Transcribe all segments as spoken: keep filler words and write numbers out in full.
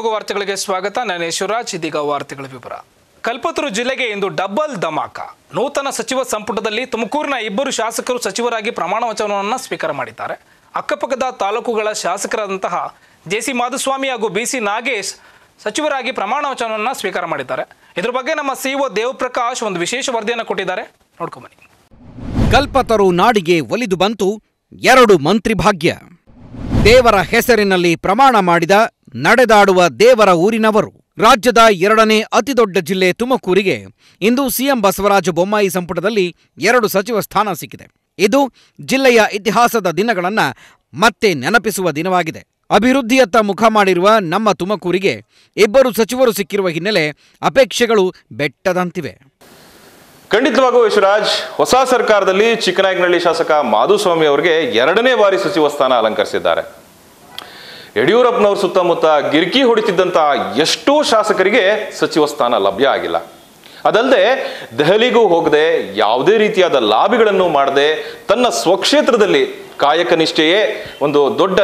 ಶಿವಮೊಗ್ಗ ವಾರ್ತೆಗಳಿಗೆ ಸ್ವಾಗತ. ನಾನು ಯಶವರಾಜ್. ಇದೀಗ ವಾರ್ತೆಗಳ ವಿವರ. ಕಲ್ಪತರು ಜಿಲ್ಲೆಗೆ ಇಂದು ಡಬಲ್ ಧಮಾಕ. ನೂತನ ಸಚಿವ ಸಂಪುಟದಲ್ಲಿ ತುಮಕೂರಿನ ಇಬ್ಬರು ಶಾಸಕರು ಸಚಿವರಾಗಿ ಪ್ರಮಾಣ ವಚನವನ್ನು ಸ್ವೀಕಾರ ಮಾಡಿದ್ದಾರೆ. ಅಕ್ಕಪಕ್ಕದ ತಾಲೂಕುಗಳ ಶಾಸಕರಾದಂತಹ ಜೆಸಿ ಮಾಧುಸ್ವಾಮಿ ಹಾಗೂ ಬಿಸಿ ನಾಗೇಶ್ ಸಚಿವರಾಗಿ ಪ್ರಮಾಣ ವಚನವನ್ನು ಸ್ವೀಕಾರ ಮಾಡಿದ್ದಾರೆ. ಇದರ ಬಗ್ಗೆ ನಮ್ಮ ಸಿಇಒ ದೇವಪ್ರಕಾಶ್ ಒಂದು ವಿಶೇಷ ವರದಿಯನ್ನು ಕೊಟ್ಟಿದ್ದಾರೆ, ನೋಡ್ಕೊಂಬನ್ನಿ. ಕಲ್ಪತರು ನಾಡಿಗೆ ಒಲಿದು ಬಂತು ಎರಡು ಮಂತ್ರಿ ಭಾಗ್ಯ. ದೇವರ ಹೆಸರಿನಲ್ಲಿ ಪ್ರಮಾಣ ಮಾಡಿದ ನಡೆದಾಡುವ ದೇವರ ಊರಿನವರು. ರಾಜ್ಯದ ಎರಡನೇ ಅತಿದೊಡ್ಡ ಜಿಲ್ಲೆ ತುಮಕೂರಿಗೆ ಇಂದು ಸಿಎಂ ಬಸವರಾಜ ಬೊಮ್ಮಾಯಿ ಸಂಪುಟದಲ್ಲಿ ಎರಡು ಸಚಿವ ಸ್ಥಾನ ಸಿಕ್ಕಿದೆ. ಇದು ಜಿಲ್ಲೆಯ ಇತಿಹಾಸದ ದಿನಗಳನ್ನ ಮತ್ತೆ ನೆನಪಿಸುವ ದಿನವಾಗಿದೆ. ಅಭಿವೃದ್ಧಿಯತ್ತ ಮುಖ ಮಾಡಿರುವ ನಮ್ಮ ತುಮಕೂರಿಗೆ ಇಬ್ಬರು ಸಚಿವರು ಸಿಕ್ಕಿರುವ ಹಿನ್ನೆಲೆ ಅಪೇಕ್ಷೆಗಳು ಬೆಟ್ಟದಂತಿವೆ. ಖಂಡಿತವಾಗೂ ಯಶವರಾಜ್, ಹೊಸ ಸರ್ಕಾರದಲ್ಲಿ ಚಿಕ್ಕನಾಯಕನಹಳ್ಳಿ ಶಾಸಕ ಮಾಧುಸ್ವಾಮಿ ಅವರಿಗೆ ಎರಡನೇ ಬಾರಿ ಸಚಿವ ಸ್ಥಾನ ಅಲಂಕರಿಸಿದ್ದಾರೆ. ಯಡಿಯೂರಪ್ಪನವ್ರ ಸುತ್ತಮುತ್ತ ಗಿರ್ಕಿ ಹೊಡಿತಿದ್ದಂತಹ ಎಷ್ಟೋ ಶಾಸಕರಿಗೆ ಸಚಿವ ಸ್ಥಾನ ಲಭ್ಯ ಆಗಿಲ್ಲ. ಅದಲ್ಲದೆ ದೆಹಲಿಗೂ ಹೋಗದೆ ಯಾವುದೇ ರೀತಿಯಾದ ಲಾಬಿಗಳನ್ನು ಮಾಡದೆ ತನ್ನ ಸ್ವಕ್ಷೇತ್ರದಲ್ಲಿ ಕಾಯಕ ನಿಷ್ಠೆಯೇ ಒಂದು ದೊಡ್ಡ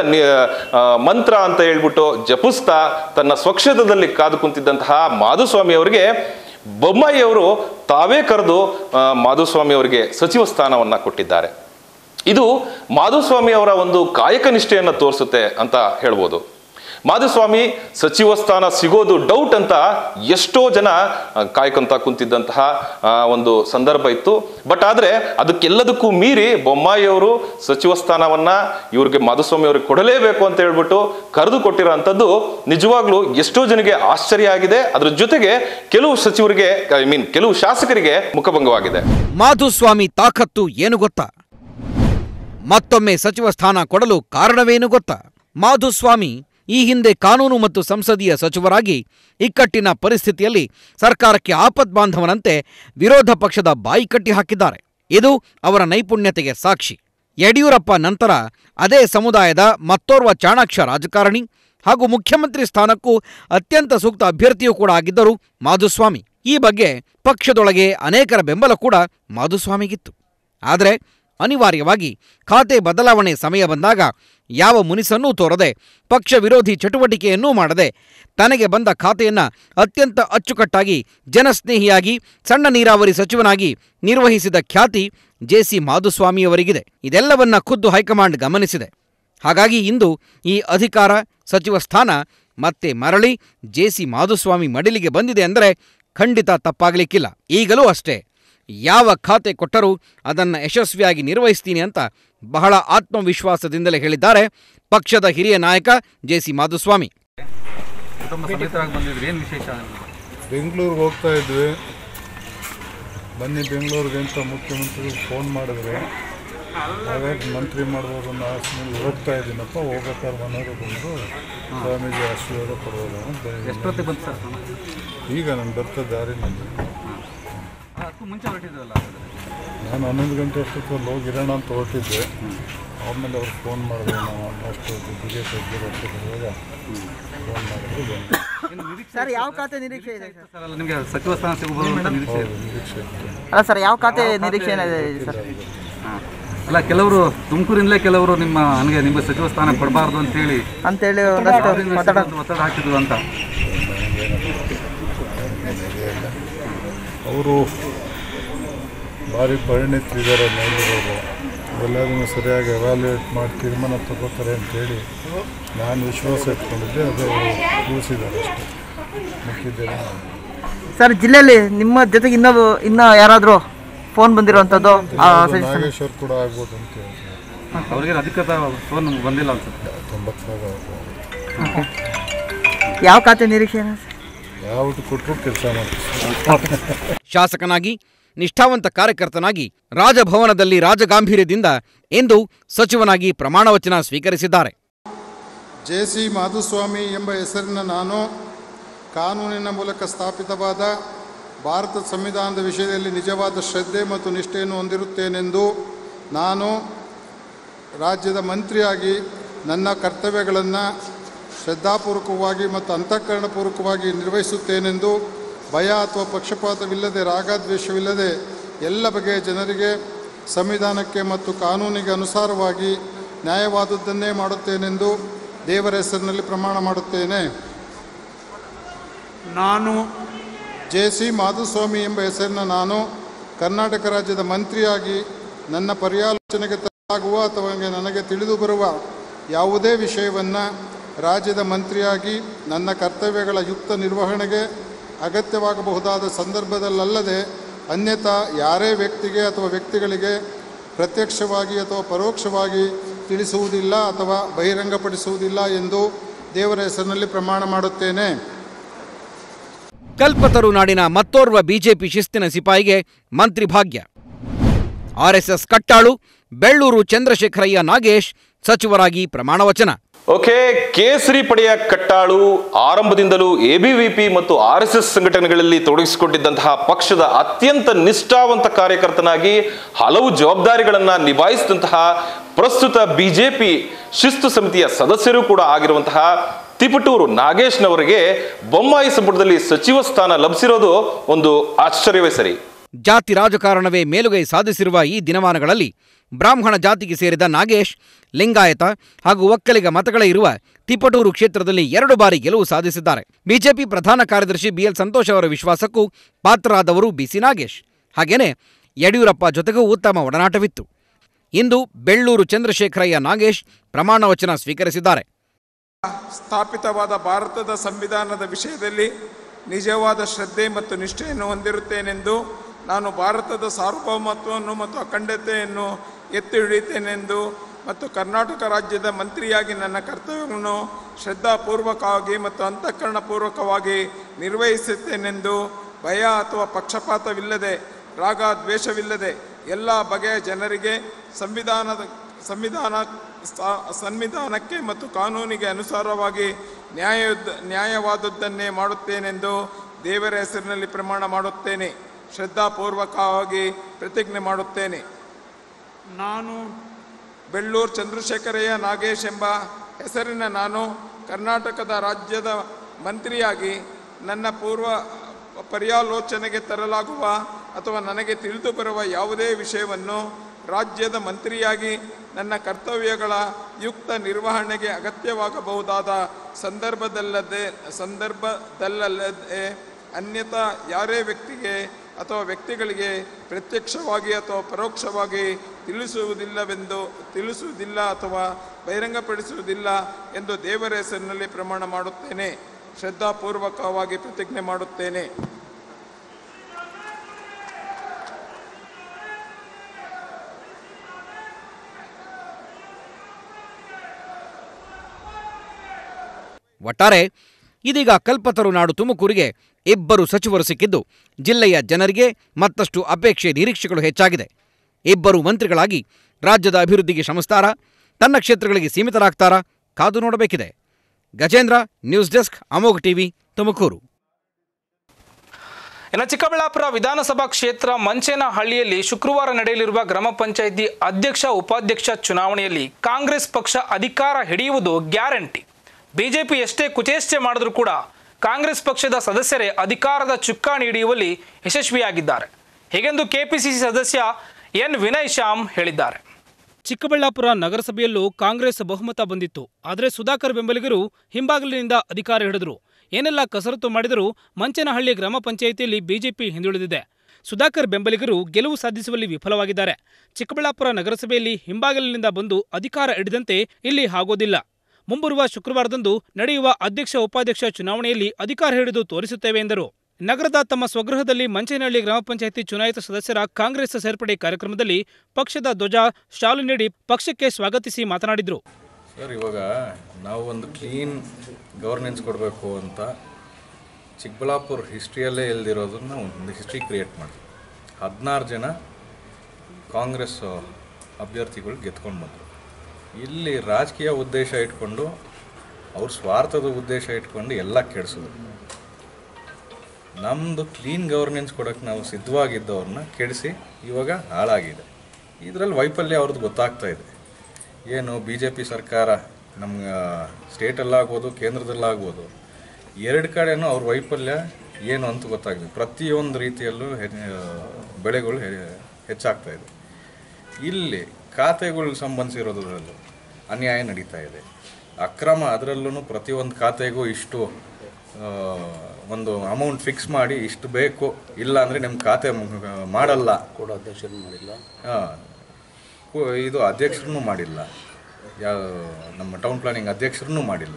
ಮಂತ್ರ ಅಂತ ಹೇಳ್ಬಿಟ್ಟು ಜಪಿಸ್ತಾ ತನ್ನ ಸ್ವಕ್ಷೇತ್ರದಲ್ಲಿ ಕಾದು ಕುಂತಿದ್ದಂತಹ ಮಾಧುಸ್ವಾಮಿ ಅವರಿಗೆ ಬೊಮ್ಮಾಯಿ ಅವರು ತಾವೇ ಕರೆದು ಮಾಧುಸ್ವಾಮಿ ಅವರಿಗೆ ಸಚಿವ ಸ್ಥಾನವನ್ನ ಕೊಟ್ಟಿದ್ದಾರೆ. ಇದು ಮಾಧುಸ್ವಾಮಿ ಅವರ ಒಂದು ಕಾಯಕ ನಿಷ್ಠೆಯನ್ನು ತೋರಿಸುತ್ತೆ ಅಂತ ಹೇಳ್ಬೋದು. ಮಾಧುಸ್ವಾಮಿ ಸಚಿವ ಸ್ಥಾನ ಸಿಗೋದು ಡೌಟ್ ಅಂತ ಎಷ್ಟೋ ಜನ ಕಾಯ್ಕೊಂತ ಕುಂತಿದ್ದಂತಹ ಒಂದು ಸಂದರ್ಭ ಇತ್ತು. ಬಟ್ ಆದರೆ ಅದಕ್ಕೆಲ್ಲದಕ್ಕೂ ಮೀರಿ ಬೊಮ್ಮಾಯಿ ಅವರು ಸಚಿವ ಸ್ಥಾನವನ್ನ ಇವ್ರಿಗೆ ಮಾಧುಸ್ವಾಮಿ ಅವ್ರಿಗೆ ಕೊಡಲೇಬೇಕು ಅಂತ ಹೇಳ್ಬಿಟ್ಟು ಕರೆದು ಕೊಟ್ಟಿರೋ ಅಂಥದ್ದು ನಿಜವಾಗ್ಲೂ ಎಷ್ಟೋ ಜನಕ್ಕೆ ಆಶ್ಚರ್ಯ ಆಗಿದೆ. ಅದ್ರ ಜೊತೆಗೆ ಕೆಲವು ಸಚಿವರಿಗೆ ಐ ಮೀನ್ ಕೆಲವು ಶಾಸಕರಿಗೆ ಮುಖಭಂಗವಾಗಿದೆ. ಮಾಧುಸ್ವಾಮಿ ತಾಕತ್ತು ಏನು ಗೊತ್ತಾ? ಮತ್ತೊಮ್ಮೆ ಸಚಿವ ಸ್ಥಾನ ಕೊಡಲು ಕಾರಣವೇನು ಗೊತ್ತಾ? ಮಾಧುಸ್ವಾಮಿ ಈ ಹಿಂದೆ ಕಾನೂನು ಮತ್ತು ಸಂಸದೀಯ ಸಚಿವರಾಗಿ ಇಕ್ಕಟ್ಟಿನ ಪರಿಸ್ಥಿತಿಯಲ್ಲಿ ಸರ್ಕಾರಕ್ಕೆ ಆಪದ್ಬಾಂಧವನಂತೆ ವಿರೋಧ ಪಕ್ಷದ ಬಾಯಿ ಕಟ್ಟಿ ಹಾಕಿದ್ದಾರೆ. ಇದು ಅವರ ನೈಪುಣ್ಯತೆಗೆ ಸಾಕ್ಷಿ. ಯಡಿಯೂರಪ್ಪ ನಂತರ ಅದೇ ಸಮುದಾಯದ ಮತ್ತೋರ್ವ ಚಾಣಾಕ್ಷ ರಾಜಕಾರಣಿ ಹಾಗೂ ಮುಖ್ಯಮಂತ್ರಿ ಸ್ಥಾನಕ್ಕೂ ಅತ್ಯಂತ ಸೂಕ್ತ ಅಭ್ಯರ್ಥಿಯೂ ಕೂಡ ಆಗಿದ್ದರು ಮಾಧುಸ್ವಾಮಿ. ಈ ಬಗ್ಗೆ ಪಕ್ಷದೊಳಗೆ ಅನೇಕರ ಬೆಂಬಲ ಕೂಡ ಮಾಧುಸ್ವಾಮಿಗಿತ್ತು. ಆದರೆ ಅನಿವಾರ್ಯವಾಗಿ ಖಾತೆ ಬದಲಾವಣೆ ಸಮಯ ಬಂದಾಗ ಯಾವ ಮುನಿಸನ್ನೂ ತೋರದೆ ಪಕ್ಷ ವಿರೋಧಿ ಚಟುವಟಿಕೆಯನ್ನೂ ಮಾಡದೆ ತನಗೆ ಬಂದ ಖಾತೆಯನ್ನ ಅತ್ಯಂತ ಅಚ್ಚುಕಟ್ಟಾಗಿ ಜನಸ್ನೇಹಿಯಾಗಿ ಸಣ್ಣ ನೀರಾವರಿ ಸಚಿವನಾಗಿ ನಿರ್ವಹಿಸಿದ ಖ್ಯಾತಿ ಜೆಸಿ ಮಾಧುಸ್ವಾಮಿಯವರಿಗಿದೆ. ಇದೆಲ್ಲವನ್ನ ಖುದ್ದು ಹೈಕಮಾಂಡ್ ಗಮನಿಸಿದೆ. ಹಾಗಾಗಿ ಇಂದು ಈ ಅಧಿಕಾರ ಸಚಿವ ಸ್ಥಾನ ಮತ್ತೆ ಮರಳಿ ಜೆಸಿ ಮಾಧುಸ್ವಾಮಿ ಮಡಿಲಿಗೆ ಬಂದಿದೆ ಅಂದರೆ ಖಂಡಿತ ತಪ್ಪಾಗಲಿಕ್ಕಿಲ್ಲ. ಈಗಲೂ ಅಷ್ಟೇ, ಯಾವ ಖಾತೆ ಕೊಟ್ಟರೂ ಅದನ್ನು ಯಶಸ್ವಿಯಾಗಿ ನಿರ್ವಹಿಸ್ತೀನಿ ಅಂತ ಬಹಳ ಆತ್ಮವಿಶ್ವಾಸದಿಂದಲೇ ಹೇಳಿದ್ದಾರೆ ಪಕ್ಷದ ಹಿರಿಯ ನಾಯಕ ಜೆಸಿ ಮಾಧುಸ್ವಾಮಿ. ಬೆಂಗಳೂರಿಗೆ ಹೋಗ್ತಾ ಇದ್ವಿ, ಬನ್ನಿ ಬೆಂಗಳೂರಿಗೆ ಅಂತ ಮುಖ್ಯಮಂತ್ರಿಗಳು ಫೋನ್ ಮಾಡಿದ್ರು. ಹಾಗಾಗಿ ಮಂತ್ರಿ ಮಾಡ್ಬೋದು ಅನ್ನೋ ಆಸೆಯಲ್ಲಿ ಹೋಗ್ತಾ ಇದ್ದೀನಪ್ಪ. ಹೋಗ್ಬೇಕಾದ್ರೆ ಮನೆಯವರು ಬಂದು ಸ್ವಾಮೀಜಿ ಆಶೀರ್ವಾದ ಕೊಡ್ಬೋದು ಅಂತ. ಈಗ ನಾನು ಬರ್ತಾ ದಾರಿ ನಂದು ನಾನು ಹನ್ನೊಂದು ಗಂಟೆ ಅಷ್ಟೊತ್ತಲ್ಲಿ ಹೋಗಿರೋಣ ಅಂತ ಹೊರಟಿದ್ದೆ. ಆಮೇಲೆ ಅವ್ರು ಫೋನ್ ಮಾಡಿದ್ರು. ನಾವು ಅಷ್ಟು ದುಡ್ಡಿಗೆ ತೆಗೆದು ಬರುವಾಗ ಫೋನ್ ಮಾಡಿದ್ರು ಬಂದು. ಸರ್, ಯಾವ ಖಾತೆ ನಿರೀಕ್ಷೆ ಇದೆ ಸರ್? ನಿಮಗೆ ಸಚಿವ ಸ್ಥಾನ ಸಿಗಬಹುದು ಅಂತ ನಿರೀಕ್ಷೆ ನಿರೀಕ್ಷೆ ಇತ್ತು. ಅಲ್ಲ ಸರ್, ಯಾವ ಖಾತೆ ನಿರೀಕ್ಷೆ ಇದೆ ಸರ್? ಅಲ್ಲ, ಕೆಲವರು ತುಮಕೂರಿಂದಲೇ ಕೆಲವರು ನಿಮ್ಮ ನನಗೆ ನಿಮಗೆ ಸಚಿವ ಸ್ಥಾನ ಕೊಡಬಾರ್ದು ಅಂತೇಳಿ ಅಂತೇಳಿ ಒಂದಷ್ಟು ಒತ್ತಡ ಹಾಕಿದ್ರು ಅಂತ. ಅವರು ಭಾರಿ ಪರಿಣಿತರಿದ್ದಾರೆ ಮೇಲಿರೋರು. ಎಲ್ಲದನ್ನು ಸರಿಯಾಗಿ ಎವ್ಯಾಲ್ಯೂಯೇಟ್ ಮಾಡಿ ತೀರ್ಮಾನ ತಗೋತಾರೆ ಅಂತೇಳಿ ನಾನು ವಿಶ್ವಾಸ ಇಟ್ಕೊಂಡಿದ್ದೆ. ಅದು ಅವರು ತಿಳಿಸಿದ್ದಾರೆ ಅಷ್ಟೇ, ಮುಖ್ಯದ್ದೇನೆ. ಸರ್, ಜಿಲ್ಲೆಯಲ್ಲಿ ನಿಮ್ಮ ಜೊತೆಗೆ ಇನ್ನೊಬ್ಬ ಇನ್ನೂ ಯಾರಾದರೂ ಫೋನ್ ಬಂದಿರುವಂಥದ್ದು ನಾಗೇಶ್ವರ್ ಕೂಡ ಆಗ್ಬೋದು ಅಂತ ಹೇಳ್ತಾರೆ. ಅವರಿಗೆ ಅಧಿಕೃತ ಫೋನ್ ಬಂದಿಲ್ಲ ಅನ್ಸುತ್ತೆ. ತೊಂಬತ್ತು ಸಾವಿರ ಯಾವ ಖಾತೆ ನಿರೀಕ್ಷೆ ಇದೆ? ಯಾವುದು ಕೊಟ್ಟರು ಕೆಲಸ ಮಾಡ್ತೀವಿ. ಶಾಸಕನಾಗಿ ನಿಷ್ಠಾವಂತ ಕಾರ್ಯಕರ್ತನಾಗಿ ರಾಜಭವನದಲ್ಲಿ ರಾಜಗಾಂಭೀರ್ಯದಿಂದ ಇಂದು ಸಚಿವನಾಗಿ ಪ್ರಮಾಣವಚನ ಸ್ವೀಕರಿಸಿದ್ದಾರೆ. ಜೆಸಿ ಮಾಧುಸ್ವಾಮಿ ಎಂಬ ಹೆಸರಿನ ನಾನು ಕಾನೂನಿನ ಮೂಲಕ ಸ್ಥಾಪಿತವಾದ ಭಾರತ ಸಂವಿಧಾನದ ವಿಷಯದಲ್ಲಿ ನಿಜವಾದ ಶ್ರದ್ಧೆ ಮತ್ತು ನಿಷ್ಠೆಯನ್ನು ಹೊಂದಿರುತ್ತೇನೆಂದು ನಾನು ರಾಜ್ಯದ ಮಂತ್ರಿಯಾಗಿ ನನ್ನ ಕರ್ತವ್ಯಗಳನ್ನು ಶ್ರದ್ಧಾಪೂರ್ವಕವಾಗಿ ಮತ್ತು ಅಂತಃಕರಣಪೂರ್ವಕವಾಗಿ ನಿರ್ವಹಿಸುತ್ತೇನೆಂದು ಭಯ ಅಥವಾ ಪಕ್ಷಪಾತವಿಲ್ಲದೆ ರಾಗದ್ವೇಷವಿಲ್ಲದೆ ಎಲ್ಲ ಬಗೆಯ ಜನರಿಗೆ ಸಂವಿಧಾನಕ್ಕೆ ಮತ್ತು ಕಾನೂನಿಗೆ ಅನುಸಾರವಾಗಿ ನ್ಯಾಯವಾದದ್ದನ್ನೇ ಮಾಡುತ್ತೇನೆಂದು ದೇವರ ಹೆಸರಿನಲ್ಲಿ ಪ್ರಮಾಣ ಮಾಡುತ್ತೇನೆ. ನಾನು ಜೆ ಸಿ ಮಾಧುಸ್ವಾಮಿ ಎಂಬ ಹೆಸರಿನ ನಾನು ಕರ್ನಾಟಕ ರಾಜ್ಯದ ಮಂತ್ರಿಯಾಗಿ ನನ್ನ ಪರ್ಯಾಲೋಚನೆಗೆ ತರಲಾಗುವ ಅಥವಾ ನನಗೆ ತಿಳಿದು ಬರುವ ಯಾವುದೇ ವಿಷಯವನ್ನು ರಾಜ್ಯದ ಮಂತ್ರಿಯಾಗಿ ನನ್ನ ಕರ್ತವ್ಯಗಳ ಯುಕ್ತ ನಿರ್ವಹಣೆಗೆ ಅಗತ್ಯವಾಗಬಹುದಾದ ಸಂದರ್ಭದಲ್ಲದೆ ಅನ್ಯಥಾ ಯಾರೇ ವ್ಯಕ್ತಿಗೆ ಅಥವಾ ವ್ಯಕ್ತಿಗಳಿಗೆ ಪ್ರತ್ಯಕ್ಷವಾಗಿ ಅಥವಾ ಪರೋಕ್ಷವಾಗಿ ತಿಳಿಸುವುದಿಲ್ಲ ಅಥವಾ ಬಹಿರಂಗಪಡಿಸುವುದಿಲ್ಲ ಎಂದು ದೇವರ ಹೆಸರಿನಲ್ಲಿ ಪ್ರಮಾಣ ಮಾಡುತ್ತೇನೆ. ಕಲ್ಪತರು ನಾಡಿನ ಮತ್ತೋರ್ವ ಬಿಜೆಪಿ ಶಿಸ್ತಿನ ಸಿಪಾಯಿಗೆ ಮಂತ್ರಿ ಭಾಗ್ಯ. ಆರ್ಎಸ್ಎಸ್ ಕಟ್ಟಾಳು ಬೆಳ್ಳೂರು ಚಂದ್ರಶೇಖರಯ್ಯ ನಾಗೇಶ್ ಸಚಿವರಾಗಿ ಪ್ರಮಾಣವಚನ. ಓಕೆ, ಕೇಸರಿ ಪಡೆಯ ಕಟ್ಟಾಳು ಆರಂಭದಿಂದಲೂ ಎಬಿವಿಪಿ ಮತ್ತು ಆರ್ ಎಸ್ ಎಸ್ ಸಂಘಟನೆಗಳಲ್ಲಿ ತೊಡಗಿಸಿಕೊಂಡಿದ್ದಂತಹ ಪಕ್ಷದ ಅತ್ಯಂತ ನಿಷ್ಠಾವಂತ ಕಾರ್ಯಕರ್ತನಾಗಿ ಹಲವು ಜವಾಬ್ದಾರಿಗಳನ್ನು ನಿಭಾಯಿಸಿದಂತಹ ಪ್ರಸ್ತುತ ಬಿಜೆಪಿ ಶಿಸ್ತು ಸಮಿತಿಯ ಸದಸ್ಯರು ಕೂಡ ಆಗಿರುವಂತಹ ತಿಪಟೂರು ನಾಗೇಶ್ನವರಿಗೆ ಬೊಮ್ಮಾಯಿ ಸಂಪುಟದಲ್ಲಿ ಸಚಿವ ಸ್ಥಾನ ಲಭಿಸಿರೋದು ಒಂದು ಆಶ್ಚರ್ಯವೇ ಸರಿ. ಜಾತಿ ರಾಜಕಾರಣವೇ ಮೇಲುಗೈ ಸಾಧಿಸಿರುವ ಈ ದಿನಮಾನಗಳಲ್ಲಿ ಬ್ರಾಹ್ಮಣ ಜಾತಿಗೆ ಸೇರಿದ ನಾಗೇಶ್ ಲಿಂಗಾಯತ ಹಾಗೂ ಒಕ್ಕಲಿಗ ಮತಗಳೇ ಇರುವ ತಿಪಟೂರು ಕ್ಷೇತ್ರದಲ್ಲಿ ಎರಡು ಬಾರಿ ಗೆಲುವು ಸಾಧಿಸಿದ್ದಾರೆ. ಬಿಜೆಪಿ ಪ್ರಧಾನ ಕಾರ್ಯದರ್ಶಿ ಬಿಎಲ್ ಸಂತೋಷ್ ಅವರ ವಿಶ್ವಾಸಕ್ಕೂ ಪಾತ್ರರಾದವರು ಬಿಸಿ ನಾಗೇಶ್. ಹಾಗೇನೆ ಯಡಿಯೂರಪ್ಪ ಜೊತೆಗೂ ಉತ್ತಮ ಒಡನಾಟವಿತ್ತು. ಇಂದು ಬೆಳ್ಳೂರು ಚಂದ್ರಶೇಖರಯ್ಯ ನಾಗೇಶ್ ಪ್ರಮಾಣ ವಚನ ಸ್ವೀಕರಿಸಿದ್ದಾರೆ. ಸ್ಥಾಪಿತವಾದ ಭಾರತದ ಸಂವಿಧಾನದ ವಿಷಯದಲ್ಲಿ ನಿಜವಾದ ಶ್ರದ್ಧೆ ಮತ್ತು ನಿಷ್ಠೆಯನ್ನು ಹೊಂದಿರುತ್ತೇನೆಂದು, ನಾನು ಭಾರತದ ಸಾರ್ವಭೌಮತ್ವವನ್ನು ಮತ್ತು ಅಖಂಡತೆಯನ್ನು ಎತ್ತಿ ಹಿಡಿಯುತ್ತೇನೆಂದು ಮತ್ತು ಕರ್ನಾಟಕ ರಾಜ್ಯದ ಮಂತ್ರಿಯಾಗಿ ನನ್ನ ಕರ್ತವ್ಯವನ್ನು ಶ್ರದ್ಧಾಪೂರ್ವಕವಾಗಿ ಮತ್ತು ಅಂತಃಕರಣಪೂರ್ವಕವಾಗಿ ನಿರ್ವಹಿಸುತ್ತೇನೆಂದು ಭಯ ಅಥವಾ ಪಕ್ಷಪಾತವಿಲ್ಲದೆ, ರಾಗ ದ್ವೇಷವಿಲ್ಲದೆ ಎಲ್ಲ ಬಗೆಯ ಜನರಿಗೆ ಸಂವಿಧಾನದ ಸಂವಿಧಾನ ಸಂವಿಧಾನಕ್ಕೆ ಮತ್ತು ಕಾನೂನಿಗೆ ಅನುಸಾರವಾಗಿ ನ್ಯಾಯಯುದ್ಧ ನ್ಯಾಯವಾದದ್ದನ್ನೇ ಮಾಡುತ್ತೇನೆಂದು ದೇವರ ಹೆಸರಿನಲ್ಲಿ ಪ್ರಮಾಣ ಮಾಡುತ್ತೇನೆ. ಶ್ರದ್ಧಾಪೂರ್ವಕವಾಗಿ ಪ್ರತಿಜ್ಞೆ ಮಾಡುತ್ತೇನೆ. ನಾನು ಬೆಳ್ಳೂರು ಚಂದ್ರಶೇಖರಯ್ಯ ನಾಗೇಶ್ ಎಂಬ ಹೆಸರಿನ ನಾನು ಕರ್ನಾಟಕದ ರಾಜ್ಯದ ಮಂತ್ರಿಯಾಗಿ ನನ್ನ ಪೂರ್ವ ಪರ್ಯಾಲೋಚನೆಗೆ ತರಲಾಗುವ ಅಥವಾ ನನಗೆ ತಿಳಿದು ಬರುವ ಯಾವುದೇ ವಿಷಯವನ್ನು ರಾಜ್ಯದ ಮಂತ್ರಿಯಾಗಿ ನನ್ನ ಕರ್ತವ್ಯಗಳ ಯುಕ್ತ ನಿರ್ವಹಣೆಗೆ ಅಗತ್ಯವಾಗಬಹುದಾದ ಸಂದರ್ಭದಲ್ಲದೆ ಸಂದರ್ಭದಲ್ಲದೆ ಅನ್ಯಥಾ ಯಾರೇ ವ್ಯಕ್ತಿಗೆ ಅಥವಾ ವ್ಯಕ್ತಿಗಳಿಗೆ ಪ್ರತ್ಯಕ್ಷವಾಗಿ ಅಥವಾ ಪರೋಕ್ಷವಾಗಿ ತಿಳಿಸುವುದಿಲ್ಲವೆಂದು ತಿಳಿಸುವುದಿಲ್ಲ ಅಥವಾ ಬಹಿರಂಗಪಡಿಸುವುದಿಲ್ಲ ಎಂದು ದೇವರ ಹೆಸರಿನಲ್ಲಿ ಪ್ರಮಾಣ ಮಾಡುತ್ತೇನೆ. ಶ್ರದ್ಧಾಪೂರ್ವಕವಾಗಿ ಪ್ರತಿಜ್ಞೆ ಮಾಡುತ್ತೇನೆ. ಒಟ್ಟಾರೆ ಇದೀಗ ಕಲ್ಪತರು ನಾಡು ತುಮಕೂರಿಗೆ ಇಬ್ಬರು ಸಚಿವರು ಸಿಕ್ಕಿದ್ದು ಜಿಲ್ಲೆಯ ಜನರಿಗೆ ಮತ್ತಷ್ಟು ಅಪೇಕ್ಷೆ ನಿರೀಕ್ಷೆಗಳು ಹೆಚ್ಚಾಗಿದೆ. ಇಬ್ಬರು ಮಂತ್ರಿಗಳಾಗಿ ರಾಜ್ಯದ ಅಭಿವೃದ್ಧಿಗೆ ಶ್ರಮಿಸ್ತಾರಾ, ತನ್ನ ಕ್ಷೇತ್ರಗಳಿಗೆ ಸೀಮಿತರಾಗ್ತಾರಾ ಕಾದು ನೋಡಬೇಕಿದೆ. Gajendra, news desk, Amogha TV, Tumakuru. ಇನ್ನು ಚಿಕ್ಕಬಳ್ಳಾಪುರ ವಿಧಾನಸಭಾ ಕ್ಷೇತ್ರ ಮಂಚೇನಹಳ್ಳಿಯಲ್ಲಿ ಶುಕ್ರವಾರ ನಡೆಯಲಿರುವ ಗ್ರಾಮ ಪಂಚಾಯಿತಿ ಅಧ್ಯಕ್ಷ ಉಪಾಧ್ಯಕ್ಷ ಚುನಾವಣೆಯಲ್ಲಿ ಕಾಂಗ್ರೆಸ್ ಪಕ್ಷ ಅಧಿಕಾರ ಹಿಡಿಯುವುದು ಗ್ಯಾರಂಟಿ. ಬಿಜೆಪಿ ಎಷ್ಟೇ ಕುಚೇಷ್ಟೆ ಮಾಡಿದ್ರೂ ಕೂಡ ಕಾಂಗ್ರೆಸ್ ಪಕ್ಷದ ಸದಸ್ಯರೇ ಅಧಿಕಾರದ ಚುಕ್ಕಾಣಿ ಹಿಡಿಯುವಲ್ಲಿ ಯಶಸ್ವಿಯಾಗಿದ್ದಾರೆ. ಹೀಗೆಂದು ಕೆಪಿಸಿಸಿ ಸದಸ್ಯ ಎನ್ ವಿನಯ್ ಶ್ಯಾಮ್ ಹೇಳಿದ್ದಾರೆ. ಚಿಕ್ಕಬಳ್ಳಾಪುರ ನಗರಸಭೆಯಲ್ಲೂ ಕಾಂಗ್ರೆಸ್ ಬಹುಮತ ಬಂದಿತ್ತು. ಆದರೆ ಸುಧಾಕರ್ ಬೆಂಬಲಿಗರು ಹಿಂಬಾಗಿಲಿನಿಂದ ಅಧಿಕಾರ ಹಿಡಿದರು. ಏನೆಲ್ಲ ಕಸರತ್ತು ಮಾಡಿದರೂ ಮಂಚೇನಹಳ್ಳಿ ಗ್ರಾಮ ಪಂಚಾಯಿತಿಯಲ್ಲಿ ಬಿಜೆಪಿ ಹಿಂದುಳಿದಿದೆ. ಸುಧಾಕರ್ ಬೆಂಬಲಿಗರು ಗೆಲುವು ಸಾಧಿಸುವಲ್ಲಿ ವಿಫಲವಾಗಿದ್ದಾರೆ. ಚಿಕ್ಕಬಳ್ಳಾಪುರ ನಗರಸಭೆಯಲ್ಲಿ ಹಿಂಬಾಗಿಲಿನಿಂದ ಬಂದು ಅಧಿಕಾರ ಹಿಡಿದಂತೆ ಇಲ್ಲಿ ಆಗೋದಿಲ್ಲ. ಮುಂಬರುವ ಶುಕ್ರವಾರದಂದು ನಡೆಯುವ ಅಧ್ಯಕ್ಷ ಉಪಾಧ್ಯಕ್ಷ ಚುನಾವಣೆಯಲ್ಲಿ ಅಧಿಕಾರ ಹಿಡಿದು ತೋರಿಸುತ್ತೇವೆ ಎಂದರು. ನಗರದ ತಮ್ಮ ಸ್ವಗೃಹದಲ್ಲಿ ಮಂಚೇನಹಳ್ಳಿ ಗ್ರಾಮ ಪಂಚಾಯಿತಿ ಚುನಾಯಿತ ಸದಸ್ಯರ ಕಾಂಗ್ರೆಸ್ ಸೇರ್ಪಡೆ ಕಾರ್ಯಕ್ರಮದಲ್ಲಿ ಪಕ್ಷದ ಧ್ವಜ ಶಾಲು ನೀಡಿ ಪಕ್ಷಕ್ಕೆ ಸ್ವಾಗತಿಸಿ ಮಾತನಾಡಿದರು. ಸರ್, ಇವಾಗ ನಾವು ಒಂದು ಕ್ಲೀನ್ ಗವರ್ನೆನ್ಸ್ ಕೊಡಬೇಕು ಅಂತ ಚಿಕ್ಕಬಳ್ಳಾಪುರ ಹಿಸ್ಟ್ರಿಯಲ್ಲೇ ಇಲ್ದಿರೋದನ್ನ ಒಂದು ಹಿಸ್ಟ್ರಿ ಕ್ರಿಯೇಟ್ ಮಾಡಿ ಹದಿನಾರು ಜನ ಕಾಂಗ್ರೆಸ್ ಅಭ್ಯರ್ಥಿಗಳು ಗೆದ್ಕೊಂಡು ಬಂದರು. ಇಲ್ಲಿ ರಾಜಕೀಯ ಉದ್ದೇಶ ಇಟ್ಕೊಂಡು ಅವ್ರ ಸ್ವಾರ್ಥದ ಉದ್ದೇಶ ಇಟ್ಕೊಂಡು ಎಲ್ಲ ಕೆಡಿಸಿದ್ರು. ನಮ್ಮದು ಕ್ಲೀನ್ ಗವರ್ನೆನ್ಸ್ ಕೊಡೋಕ್ಕೆ ನಾವು ಸಿದ್ಧವಾಗಿದ್ದವ್ರನ್ನ ಕೆಡಿಸಿ ಇವಾಗ ಹಾಳಾಗಿದೆ. ಇದರಲ್ಲಿ ವೈಫಲ್ಯ ಅವ್ರದ್ದು ಗೊತ್ತಾಗ್ತಾ ಇದೆ. ಏನು ಬಿ ಜೆ ಪಿ ಸರ್ಕಾರ ನಮ್ಮ ಸ್ಟೇಟಲ್ಲಾಗ್ಬೋದು ಕೇಂದ್ರದಲ್ಲಾಗ್ಬೋದು ಎರಡು ಕಡೆನೂ ಅವ್ರ ವೈಫಲ್ಯ ಏನು ಅಂತ ಗೊತ್ತಾಗಿದೆ. ಪ್ರತಿಯೊಂದು ರೀತಿಯಲ್ಲೂ ಬೆಳೆಗಳು ಹೆಚ್ಚಾಗ್ತಾಯಿದೆ. ಇಲ್ಲಿ ಖಾತೆಗಳಿಗೆ ಸಂಬಂಧಿಸಿರೋದ್ರಲ್ಲೂ ಅನ್ಯಾಯ ನಡೀತಾ ಇದೆ, ಅಕ್ರಮ. ಅದರಲ್ಲೂ ಪ್ರತಿಯೊಂದು ಖಾತೆಗೂ ಇಷ್ಟು ಒಂದು ಅಮೌಂಟ್ ಫಿಕ್ಸ್ ಮಾಡಿ ಇಷ್ಟು ಬೇಕು, ಇಲ್ಲ ಅಂದರೆ ನಿಮ್ಮ ಖಾತೆ ಮಾಡಲ್ಲ ಕೂಡ ಅಧ್ಯಕ್ಷರು ಮಾಡಿಲ್ಲ. ಹಾಂ, ಇದು ಅಧ್ಯಕ್ಷರನ್ನು ಮಾಡಿಲ್ಲ, ಯಾವ ನಮ್ಮ ಟೌನ್ ಪ್ಲಾನಿಂಗ್ ಅಧ್ಯಕ್ಷರನ್ನು ಮಾಡಿಲ್ಲ.